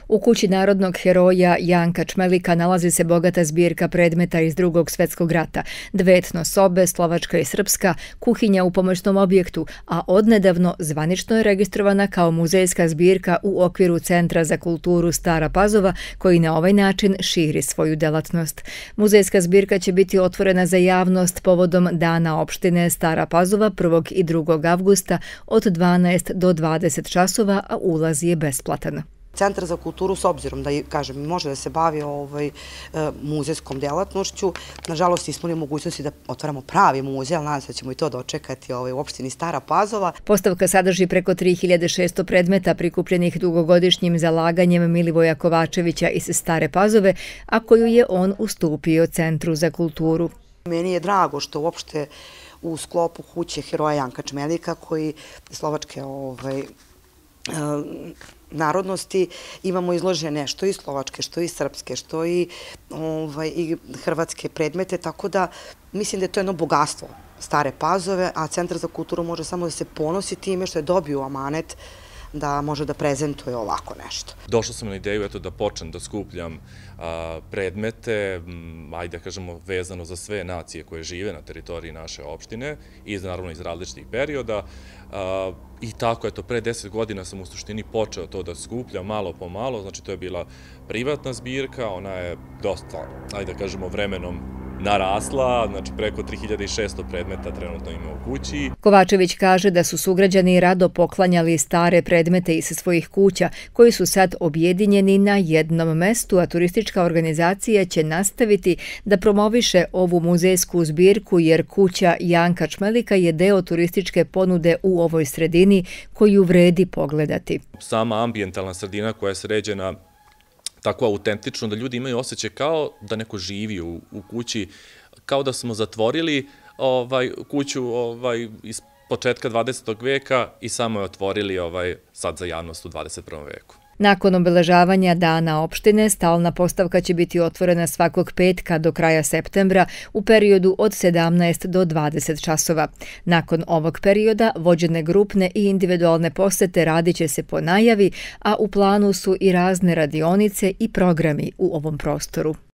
U kući narodnog heroja Janka Čmelika nalazi se bogata zbirka predmeta iz Drugog svjetskog rata, dve etno sobe, slovačka i srpska, kuhinja u pomoćnom objektu, a odnedavno zvanično je registrovana kao muzejska zbirka u okviru Centra za kulturu Stara Pazova, koji na ovaj način širi svoju delatnost. Muzejska zbirka će biti otvorena za javnost povodom Dana opštine Stara Pazova 1. i 2. avgusta od 12 do 20 časova, a ulaz je besplatan. Centar za kulturu, s obzirom da može da se bavi muzejskom delatnošću, nažalost nismo li mogućnosti da otvaramo pravi muzej, ali nadam se da ćemo i to dočekati u opštini Stara Pazova. Postavka sadrži preko 3600 predmeta prikupljenih dugogodišnjim zalaganjem Milivoja Kovačevića iz Stare Pazove, a koju je on ustupio Centru za kulturu. Meni je drago što uopšte u sklopu kuće heroja Janka Čmelika, koji slovačke narodnosti, imamo izložene što i slovačke, što i srpske, što i hrvatske predmete, tako da mislim da je to jedno bogatstvo Stare Pazove, a Centar za kulturu može samo da se ponosi time što je dobio amanet da može da prezentuje ovako nešto. Došao sam na ideju da počnem da skupljam predmete, ajde da kažemo vezano za sve nacije koje žive na teritoriji naše opštine i naravno iz različitih perioda. I tako, pre 10 godina sam u suštini počeo to da skupljam malo po malo, znači to je bila privatna zbirka, ona je dosta, ajde da kažemo, vremenom narasla, znači preko 3600 predmeta trenutno ima u kući. Kovačević kaže da su sugrađani rado poklanjali stare predmete iz svojih kuća, koji su sad objedinjeni na jednom mestu, a turistička organizacija će nastaviti da promoviše ovu muzejsku zbirku, jer kuća Janka Čmelika je deo turističke ponude u ovoj sredini koju vredi pogledati. Sama ambijentalna sredina koja je sređena tako autentično da ljudi imaju osjećaj kao da neko živi u kući, kao da smo zatvorili kuću iz početka 20. veka i samo je otvorili sad za javnost u 21. veku. Nakon obeležavanja Dana opštine, stalna postavka će biti otvorena svakog petka do kraja septembra u periodu od 17 do 20 časova. Nakon ovog perioda vođene grupne i individualne posete radit će se po najavi, a u planu su i razne radionice i programi u ovom prostoru.